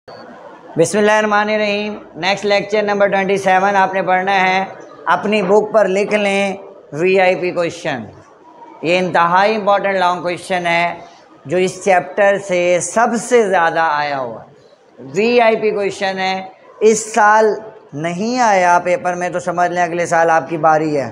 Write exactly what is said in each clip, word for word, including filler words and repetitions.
बिस्मिल्लाहिर्रहमानिर्रहीम। Next lecture number twenty seven आपने पढ़ना है। अपनी बुक पर लिख लें वीआईपी क्वेश्चन। ये इंतहाई इंपॉर्टेंट लॉन्ग क्वेश्चन है जो इस चैप्टर से सबसे ज़्यादा आया हुआ है। वीआईपी क्वेश्चन है, इस साल नहीं आया पेपर में तो समझ लें अगले साल आपकी बारी है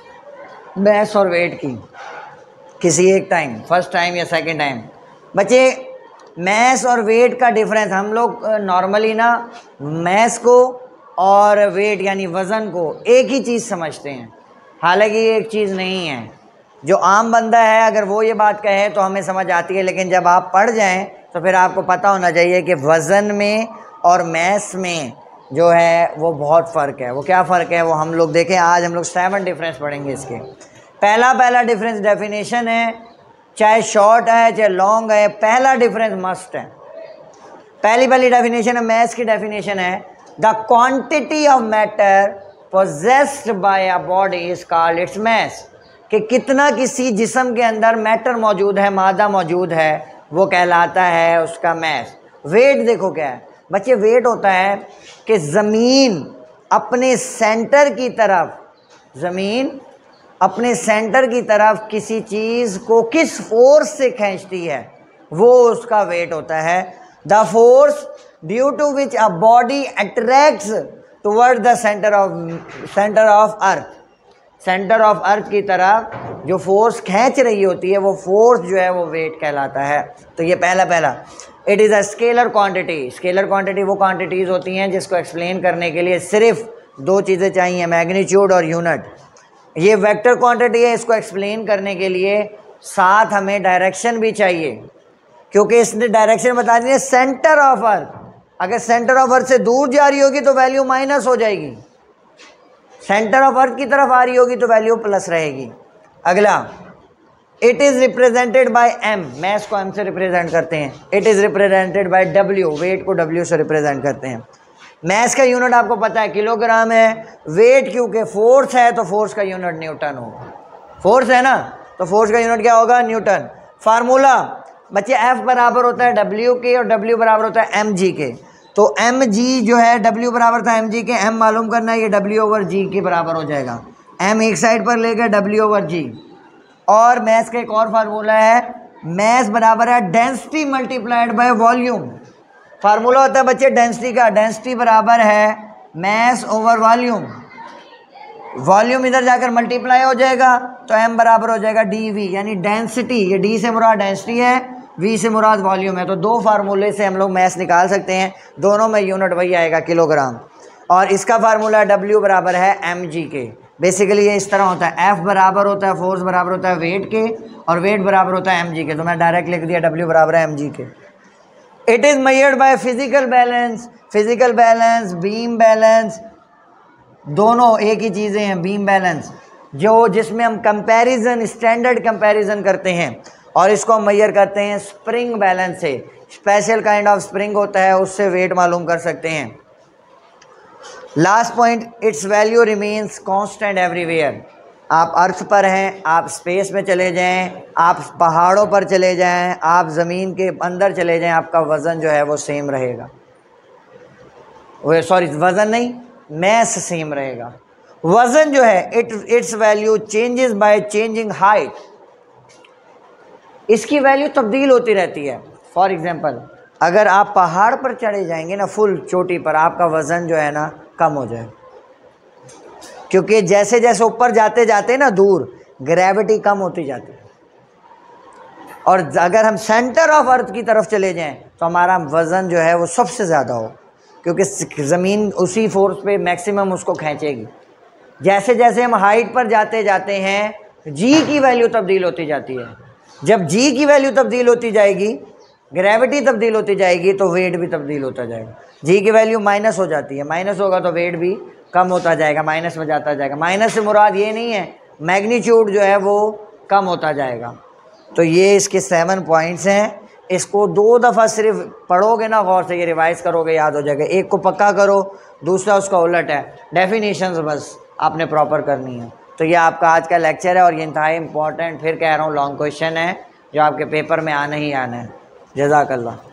मैथ्स और वेट की, किसी एक टाइम, फर्स्ट टाइम या सेकंड टाइम। बच्चे मैथ्स और वेट का डिफरेंस, हम लोग नॉर्मली ना मैथ्स को और वेट यानी वज़न को एक ही चीज़ समझते हैं, हालांकि ये एक चीज़ नहीं है। जो आम बंदा है अगर वो ये बात कहे तो हमें समझ आती है, लेकिन जब आप पढ़ जाएं तो फिर आपको पता होना चाहिए कि वज़न में और मैथ्स में जो है वो बहुत फ़र्क है। वो क्या फ़र्क है वो हम लोग देखें। आज हम लोग सेवन डिफरेंस पढ़ेंगे इसके। पहला पहला डिफरेंस डेफिनेशन है, चाहे शॉर्ट है चाहे लॉन्ग है, पहला डिफरेंस मस्ट है। पहली पहली डेफिनेशन है, मैथ्स की डेफिनेशन है, the quantity of matter possessed by a body is called its mass. कि कितना किसी जिस्म के अंदर मैटर मौजूद है, मादा मौजूद है, वो कहलाता है उसका मैस। वेट देखो क्या है बच्चे, वेट होता है कि ज़मीन अपने सेंटर की तरफ, ज़मीन अपने सेंटर की तरफ किसी चीज़ को किस फोर्स से खींचती है, वो उसका वेट होता है। The force due to which a body attracts toward the centre of centre of earth. Centre of earth की तरफ जो फोर्स खींच रही होती है वो फोर्स जो है वो वेट कहलाता है। तो ये पहला पहला it is a scalar quantity. Scalar quantity वो क्वांटिटीज़ होती हैं जिसको एक्सप्लेन करने के लिए सिर्फ दो चीज़ें चाहिए, मैग्नीट्यूड और यूनिट। ये वेक्टर क्वांटिटी है, इसको एक्सप्लेन करने के लिए साथ हमें डायरेक्शन भी चाहिए, क्योंकि इसने डायरेक्शन बता दी है सेंटर ऑफ अर्थ। अगर सेंटर ऑफ अर्थ से दूर जा रही होगी तो वैल्यू माइनस हो जाएगी, सेंटर ऑफ अर्थ की तरफ आ रही होगी तो वैल्यू प्लस रहेगी। अगला, it is represented by M. Mass को एम से रिप्रेजेंट करते हैं। It is represented by W. Weight को डब्ल्यू से रिप्रेजेंट करते हैं। मैथ्स का यूनिट आपको पता है किलोग्राम है। वेट क्योंकि फोर्स है तो फोर्स का यूनिट न्यूटन होगा। फोर्स है ना तो फोर्स का यूनिट क्या होगा, न्यूटन। फार्मूला बच्चे एफ बराबर होता है डब्ल्यू के और डब्ल्यू बराबर होता है एम जी के। तो एम जी जो है डब्ल्यू बराबर था एम जी के, एम मालूम करना है, ये डब्ल्यू ओवर जी के बराबर हो जाएगा। एम एक साइड पर लेकर डब्ल्यू ओवर जी। और मैथ्स का एक और फार्मूला है, मैथ्स बराबर है density multiplied by volume. Formula होता है बच्चे डेंसिटी का, डेंसिटी बराबर है मैस ओवर वॉल्यूम। वॉल्यूम इधर जाकर मल्टीप्लाई हो जाएगा तो एम बराबर हो जाएगा डी वी, यानी डेंसिटी। ये डी से मुराद डेंसिटी है, वी से मुराद वॉल्यूम है। तो दो फार्मूले से हम लोग मैस निकाल सकते हैं, दोनों में यूनिट वही आएगा किलोग्राम। और इसका फार्मूला डब्ल्यू बराबर है एम जी के। बेसिकली ये इस तरह होता है, एफ बराबर होता है फोर्स बराबर होता है वेट के, और वेट बराबर होता है एम जी के। तो मैं डायरेक्ट लिख दिया डब्ल्यू बराबर है एम जी के। It is measured by physical balance. Physical balance, beam balance, दोनों एक ही चीज़ें हैं। बीम बैलेंस जो जिसमें हम कंपैरिजन, स्टैंडर्ड कंपैरिजन करते हैं, और इसको हम मेजर करते हैं स्प्रिंग बैलेंस से। स्पेशल काइंड ऑफ स्प्रिंग होता है, उससे वेट मालूम कर सकते हैं। Last point, its value remains constant everywhere. आप अर्थ पर हैं, आप स्पेस में चले जाएं, आप पहाड़ों पर चले जाएं, आप ज़मीन के अंदर चले जाएं, आपका वज़न जो है वो सेम रहेगा। वो सॉरी वज़न नहीं, मैस सेम रहेगा। वज़न जो है it its value changes by changing height. इसकी वैल्यू तब्दील होती रहती है। फॉर एग्जांपल अगर आप पहाड़ पर चढ़े जाएंगे ना, फुल चोटी पर, आपका वज़न जो है ना कम हो जाए, क्योंकि जैसे जैसे ऊपर जाते जाते ना दूर, ग्रेविटी कम होती जाती है। और अगर हम सेंटर ऑफ अर्थ की तरफ चले जाएं तो हमारा वज़न जो है वो सबसे ज़्यादा हो, क्योंकि ज़मीन उसी फोर्स पे मैक्सिमम उसको खींचेगी। जैसे जैसे हम हाइट पर जाते जाते हैं, जी की वैल्यू तब्दील होती जाती है। जब जी की वैल्यू तब्दील होती जाएगी, ग्रेविटी तब्दील होती जाएगी, तो वेट भी तब्दील होता जाएगा। जी की वैल्यू माइनस हो जाती है, माइनस होगा तो वेट भी कम होता जाएगा, माइनस में जाता जाएगा। माइनस से मुराद ये नहीं है, मैग्नीट्यूड जो है वो कम होता जाएगा। तो ये इसके सेवन पॉइंट्स हैं। इसको दो दफ़ा सिर्फ पढ़ोगे ना गौर से, ये रिवाइज करोगे याद हो जाएगा। एक को पक्का करो, दूसरा उसका उलट है। डेफिनेशंस बस आपने प्रॉपर करनी है। तो ये आपका आज का लेक्चर है, और ये इंतहाई इंपॉर्टेंट, फिर कह रहा हूँ, लॉन्ग क्वेश्चन है जो आपके पेपर में आना ही आना है। जज़ाकल्लाह।